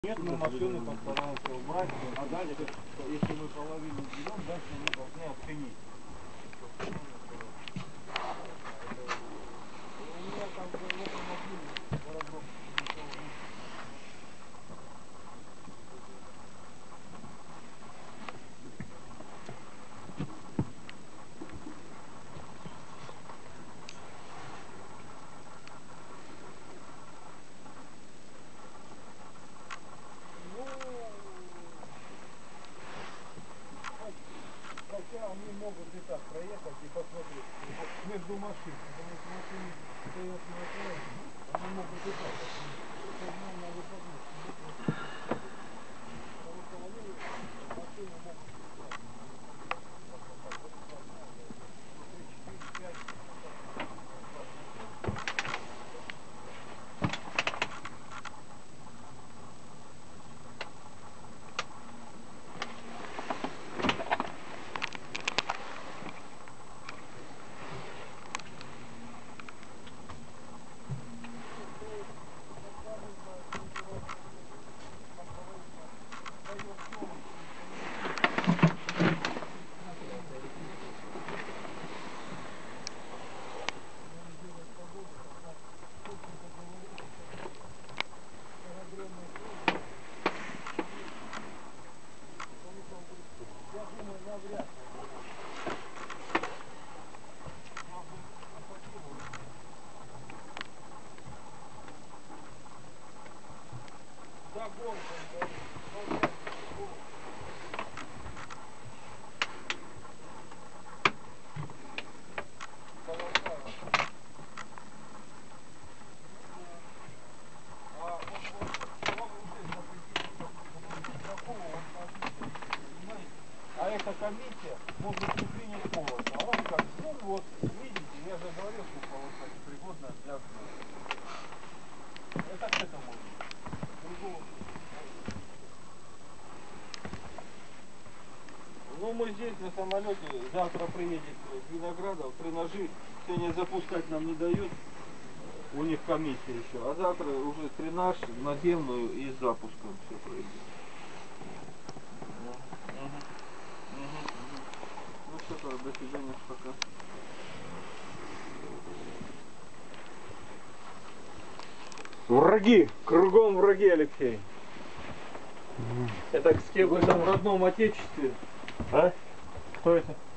Нет, мы машины постараемся убрать, а дальше, если мы половину берем, дальше мы должны оценить. У меня там локомотив Воробров ничего. Хотя они могут и так проехать и посмотреть между машин, потому что машины стоят на окраине, они могут и так посмотреть. На выходных. Потому что они машины могут брать на выходных. Посмотреть. Вот сквозная, да. 3, 4, 5, сквозная. Я думаю, навряд ли они могут. Я бы фотографировал. За горкой, говорит. Навряд ли за горкой. Полоса. Ну да. А вот здесь запретить такого он позиции, понимаете? А эта комиссия может не принять полоса. А он как, ну вот, видите, я же говорил, что полоса непригодна для сбора. Это к этому. Другого. Ну мы здесь на самолете, завтра приедет Виноградов, тренажи, сегодня запускать нам не дают, у них комиссия еще, а завтра уже тренаж наземную и с запуском все пройдет. Ну все, до свидания, пока. Враги, кругом враги, Алексей. Это с кем вы там в родном отечестве? А? Кто это?